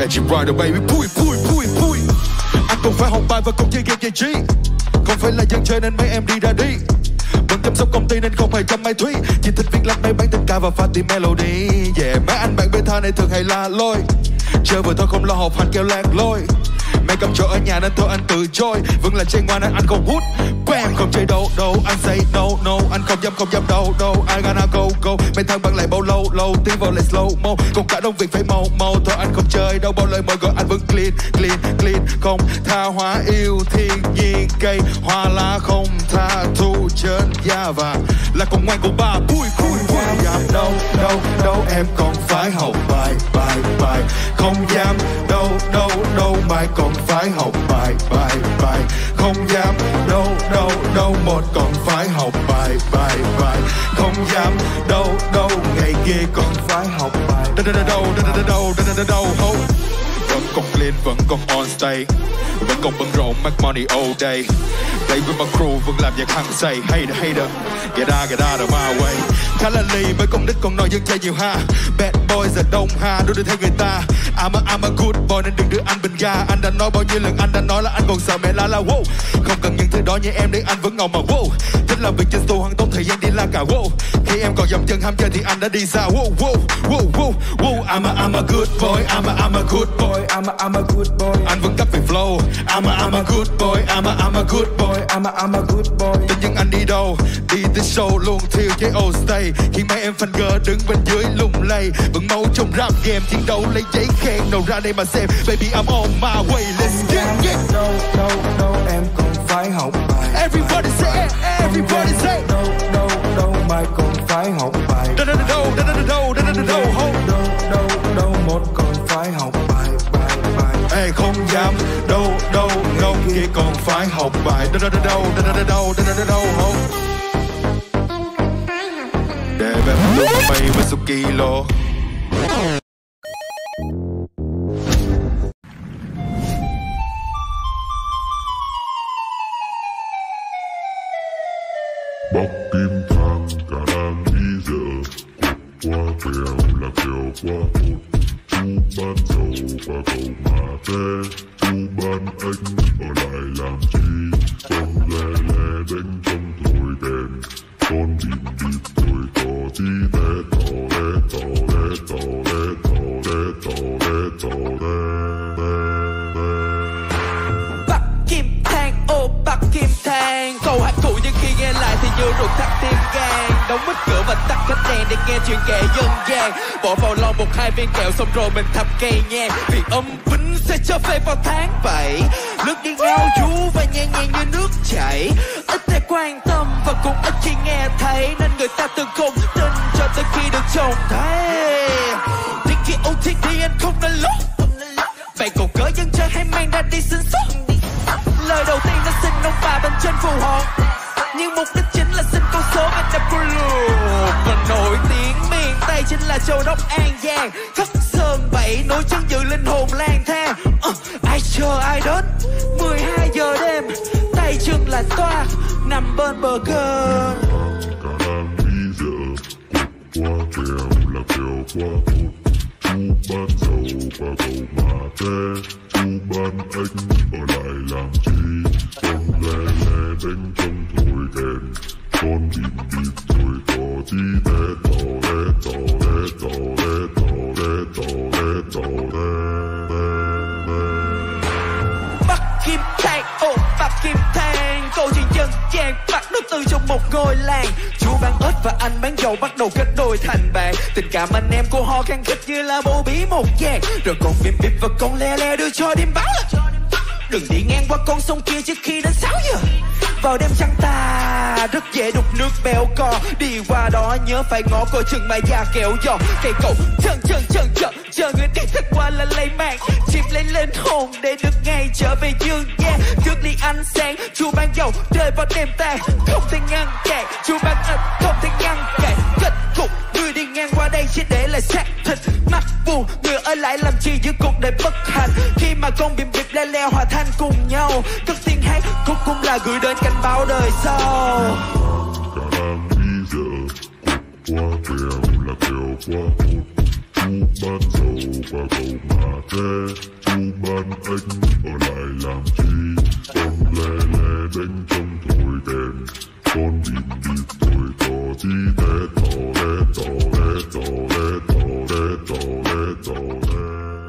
Magic Rider baby. Pui pui pui pui. Anh còn phải học bài và còn chơi game giải trí. Không phải là dân chơi nên mấy em đi ra đi. Vẫn chăm sóc công ty nên không hề chăm mai thúy. Chỉ thích viết lách mấy bản tình ca và pha tìm melody. Yeah, mấy anh bạn beta này thường hay la lôi. Chơi vừa thôi không lo học hành kêu lạc lôi. Mẹ cầm chỗ ở nhà nên thôi anh từ chối. Vẫn là chơi ngoan nên anh không hút. Bam không chơi đâu đâu. Anh say no no. Anh không dám đâu đâu. I gonna go. Mấy thằng bạn lại bao lâu. Tiến vào lại slow mo. Còn cả đông việc phải mau. Thôi anh không chơi đâu. Bao lời mời gọi anh vẫn clean. Không tha hóa yêu thiên nhiên. Cây hoa lá không tha thu trên da vàng. Là con ngoan của ba. Pui dám đâu. Em còn phải học bài. Không dám đâu. Mai còn phải học bài. Không dám đâu. Một còn phải học bài. Không dám đâu. Ngày kia còn phải học bài. Đâu. Vẫn còn clean, vẫn còn on stage. Vẫn còn bận rộn, make money all day. Đây với my crew vẫn làm nhạc hăng say. Hater, get out of my way. Khá là lì với con nít còn nói dân chơi nhiều ha. Bad boy giờ đông ha, đôi đi theo người ta. I'm a good boy nên đừng đưa anh bình ga. Anh đã nói bao nhiêu lần anh đã nói là anh còn sợ mẹ la wow. Không cần những thứ đó như em để anh vẫn ngầu mà wow. Thích làm việc trên xô hăng tốn thời gian đi la cả wow. Khi em còn dậm chân ham chơi thì anh đã đi xa wow. I'm a good boy, I'm a good boy. I'm a good boy. Anh vẫn cấp về flow. I'm a good boy, I'm a good boy. I'm a good boy. Tự nhiên anh đi đâu, đi tới show luôn thiêu với all stay. Khiến mấy em fan girl đứng bên dưới lung lay. Vẫn máu trong rap game, chiến đấu lấy giấy khen. Nào ra đây mà xem, baby I'm on my way. Let's get đâu, em còn phải học bài. Everybody say it, everybody say đâu, mai còn phải học bài. Đâu, một còn phải học bài. Ê không dám đâu. Kia còn phải học bài. Đâu. Để về lúc mày với số kilo. Bắc Kim Thang cả đang đi dở. Qua kèo là kèo qua cột. Chú bán dầu qua cầu Mà Tê. Chú bán anh ở lại làm chi. Con lè đánh trong thổi đèn. Con bịp thổi tỏ tí té Bắc Kim Thang, ô Bắc Kim Thang. Câu hát cũ nhưng khi nghe lại thì như ruột thắt tim gan. Đóng mít cửa và tắt hết đèn để nghe chuyện kể dân gian. Bỏ vào lon 1-2 viên kẹo xong rồi mình thắp cây nhang. Vì âm bính sẽ cho phê vào tháng 7. Nước đi ngao du và nhẹ nhàng như nước chảy. Ít ai quan tâm và cũng ít khi nghe thấy. Nên người ta từng không tin cho tới khi được trông thấy. Thì khi OTT anh không nên lúc. Vậy còn cỡ dân chơi hay mang ra đi sinh xuất. Lời đầu tiên nó xin ông bà bên trên phù hộ. Nhưng mục đích chính là xin con số bên đập của lùa. Và nổi tiếng miền Tây chính là Châu Đốc An Giang. Thất Sơn 7 nối chân giữ linh hồn lang thang. Ai chờ ai đến 12 giờ đêm. Tay chân là toa nằm bên bờ cơn. cả đang đi dở. Qua kèo là kèo qua cột. Chú bán dầu qua cầu Mà Tê. Chú bán anh ở lại làm chi. Con lè đánh trong thổi đèn. Con bịp thổi tỏ tí té. Bắc Kim Thang, ô Bắc Kim Thang. Câu chuyện dân gian bắt đầu từ trong một ngôi làng. Chú bán ếch và anh bán dầu bắt đầu kết đôi thành bạn. Tình cảm anh em của họ khăng khít như là bố bí một vàng. Rồi con bịp và con le đưa cho đêm báo. Đừng đi ngang qua con sông kia trước khi đến 6 giờ. Vào đêm trăng ta rất dễ đục nước bèo cò. Đi qua đó nhớ phải ngó coi chừng mà già kẹo giò. Cây cầu chân chờ người đi thật qua là lấy mạng. Chìm lấy lên hồn để được ngày trở về dương gian. Trước ly ánh sáng chú bán dầu rơi vào đêm tàn. Không thể ngăn cản chú bán ếch không thể ngăn cản. Kết cục người đi ngang qua đây chỉ để lại xác thịt. Mắt buồn người ở lại làm chi giữa cuộc đời bất hạnh. Khi mà con bìm bịp le hòa thanh cùng nhau. Cất tiếng hát khúc cũng là gửi đến cảnh báo đời sau. Cả đang đi dở. Qua kèo là kèo qua cột. Chú bán dầu qua cầu Mà Tre. Chú bán anh ở lại làm chi? Con lè lè đánh trong thổi đèn. Con bịt bịt thổi tò tí té tò té tò té tò té tò té tò té tò té.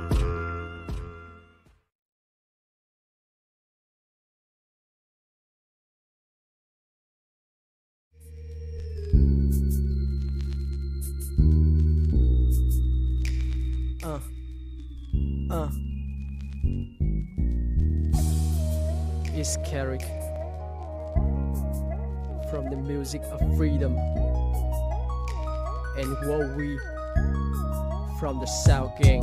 It's Carrick from the music of freedom, and Wowie from the South Gang.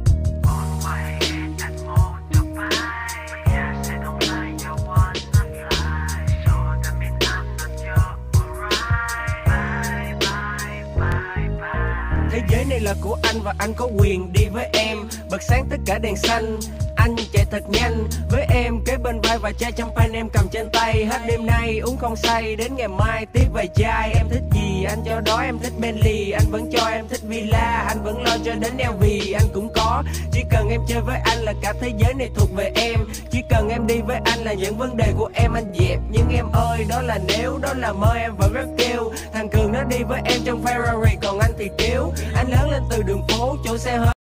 Thế giới này là của anh và anh có quyền đi với em. Bật sáng tất cả đèn xanh, anh chạy thật nhanh với em, kế bên vai và chai champagne em cầm trên tay. Hết đêm nay uống không say, đến ngày mai tiếp vài chai. Em thích gì anh cho đó, em thích Bentley anh vẫn cho, em thích villa anh vẫn lo cho đến LV anh cũng có. Chỉ cần em chơi với anh là cả thế giới này thuộc về em. Chỉ cần em đi với anh là những vấn đề của em anh dẹp. Nhưng em ơi đó là nếu, đó là mơ em vẫn rất kêu. Thằng Cường nó đi với em trong Ferrari còn anh thì kêu. Anh lớn lên từ đường phố chỗ xe hơi.